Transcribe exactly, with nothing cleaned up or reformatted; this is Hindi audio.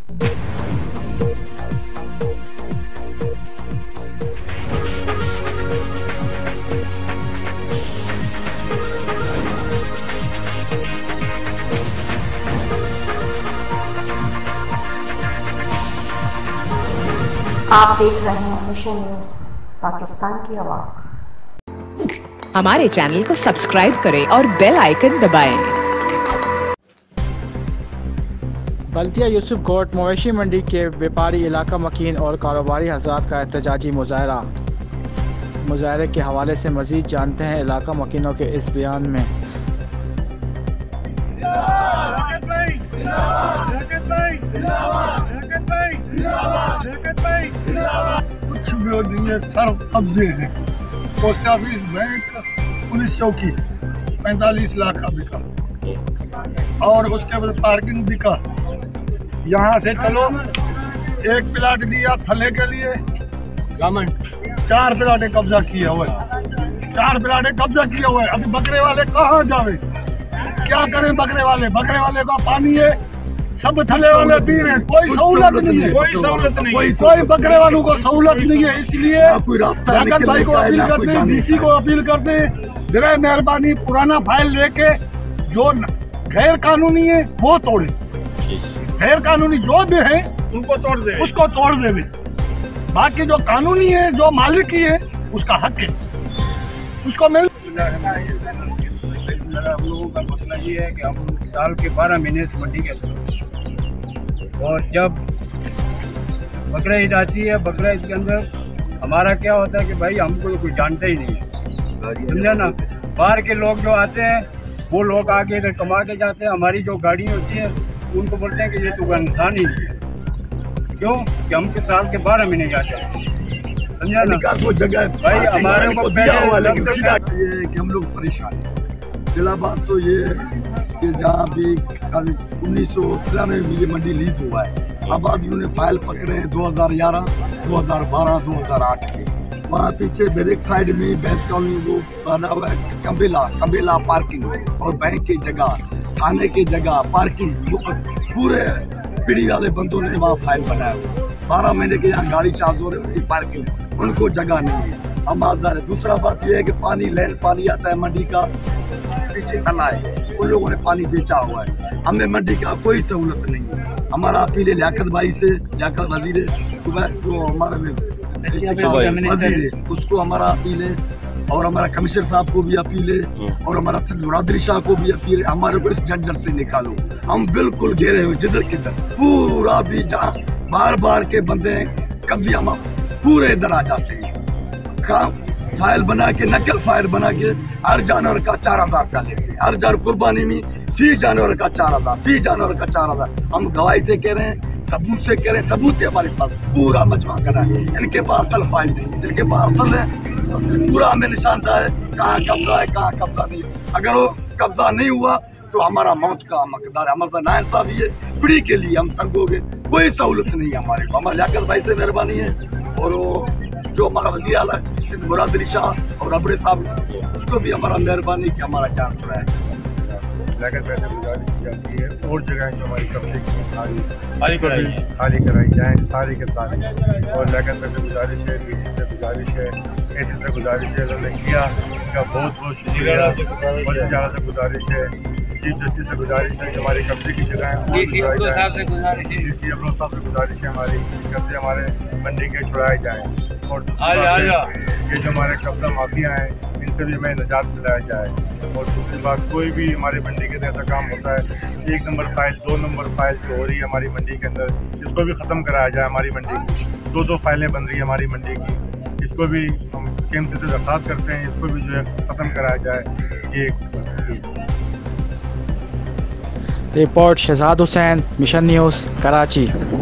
आप देख रहे हैं मिशन न्यूज, पाकिस्तान की आवाज। हमारे चैनल को सब्सक्राइब करें और बेल आइकन दबाएं। बल्दिया यूसुफ कोट मवेशी मंडी के व्यापारी, इलाका मकीन और कारोबारी हज़रात का एहतजाजी मुजाहरा। मुजाहरे के हवाले से मज़ीद जानते हैं इलाका मकीनों के इस बयान में। कुछ विरोधी में सर कब्जे हैं। पोस्ट ऑफिस, बैंक, पुलिस चौकी पैंतालीस लाख का बिका, और उसके बाद पार्किंग बिका। यहाँ से चलो, एक प्लाट दिया थले के लिए गवर्नमेंट, चार प्लाटे कब्जा किया हुआ है, चार प्लाटे कब्जा किया हुआ है। अभी बकरे वाले कहाँ जावे, क्या करें? बकरे वाले बकरे वाले का पानी है, सब थले वाले पी रहे हैं, कोई सहूलत नहीं है, कोई सहूलत नहीं, कोई कोई बकरे वालों को सहूलत नहीं है। इसलिए जागत भाई को अपील करते हैं, डीसी को अपील करते हैं, जरा मेहरबानी पुराना फाइल लेके जो गैर कानूनी है वो तोड़े, गैर कानूनी जो भी है उनको तोड़ दे, उसको तोड़ दे। बाकी जो कानूनी है, जो मालिक ही है, उसका हक है, उसको मिल। हम लोगों का मसला ये है कि हम साल के बारह महीने से मंडी के, और जब बकरा ईद आती है, बकरा ईद के अंदर हमारा क्या होता है कि भाई हमको कोई जानता ही नहीं है, समझा ना। बाहर के लोग जो आते हैं वो लोग आके इधर कमा के जाते हैं, हमारी जो गाड़ी होती है उनको बोलते हैं कि ये तो इंसान ही नहीं है। क्यों? कि हम के साल के बारह महीने जाते हैं, समझा ना। वो जगह भाई हमारे को पहले कि हम लोग परेशान हैं। पहला बात तो ये कि जहाँ भी उन्नीस सौ तिरानवे में ये मंडी लीज हुआ है, अब आदमियों ने फाइल पकड़े हैं दो हज़ार ग्यारह, दो हज़ार बारह, दो हज़ार आठ के। वहाँ पीछे बैक साइड में बैंक कॉलोनी वो बना हुआ है, कबेला कबेला पार्किंग, और बैंक की जगह, थाने की जगह पार्किंग, पूरे पीढ़ी वाले बंदों ने वहाँ फाइल बनाया हुआ। बारह महीने के यहाँ गाड़ी चार्ज हो रही है, पार्किंग, उनको जगह नहीं है, हम आजाद है। दूसरा बात यह है कि पानी लैंड पानी आता है मंडी का, पीछे तला है, उन लोगों ने पानी बेचा हुआ है, हमें मंडी का कोई सहूलत नहीं है। हमारा अपील है लियाकत भाई से, लियाकत वजीर सुबह जो हमारा वजीर है उसको हमारा अपील है, और हमारा कमिश्नर साहब को भी अपील है, और हमारा मुरादरी शाह को भी अपील है, हमारे को इस झंझट से निकालो। हम बिल्कुल घेरे हुए जिधर किधर, पूरा भी जहाँ बार बार के बंदे कभी हम पूरे इधर आ जाते हैं। काम फाइल बना के, नकल फाइल बना के हर जानवर का चार हजार का लेते हैं, हर जानवर कुर्बानी में फी जानवर का चार हजार फी जानवर का चार हजार हम गवाही से कह रहे हैं, सबूत से कह रहे हैं, सबूत है हमारे पास, पूरा मजमा करा है। इनके पास असल फाइल नहीं, जिनके पास असल है पूरा हमें निशानदा है, कहाँ कब्जा है कहाँ कब्जा नहीं। अगर वो कब्जा नहीं हुआ तो हमारा मौत का मकदार है, हमारा नाइंसाफी है, पीढ़ी के लिए हम तंग हो गए, कोई सहूलत नहीं है हमारे को। हमारे लियाकत भाई से मेहरबानी है, और वो जो हमारा वज़ीर आला है मुरादरी शाह और अबरे साहब, उसको भी हमारा मेहरबानी कि हमारा जान छुड़ा है। लियाकत भाई से गुजारिश की जाती है और जगह जो हमारी कब्जे की खाली खाली कराई खाली कराई जाए सारी के सारी, और लियाकत भाई से गुजारिश है, डीसी से गुजारिश है, एसी से गुजारिश है, उन्होंने किया इसका बहुत बहुत शुक्रिया। और ज़्यादा से गुजारिश है, चीफ जस्टिस से गुजारिश है कि हमारी कब्जे की जगह है, डीसी अब्रो साहब से गुजारिश है, डीसी अब्रो साहब से गुजारिश है हमारी कब्जे हमारे मंडी के छुड़ाए जाएँ, और ये जो हमारे कब्जा माफिया हैं इनसे भी हमें निजात दिलाया जाए। और दूसरी बात, कोई भी हमारी मंडी के अंदर ऐसा काम होता है, एक नंबर फाइल, दो नंबर फाइल जो हो रही है हमारी मंडी के अंदर, इसको भी ख़त्म कराया जाए। हमारी मंडी की दो दो फाइलें बन रही है हमारी मंडी की, इसको भी हम केंद्र से दरख्वास्त करते हैं, इसको भी जो है ख़त्म कराया जाए। ये report Shahzad Hussain, mission news, Karachi.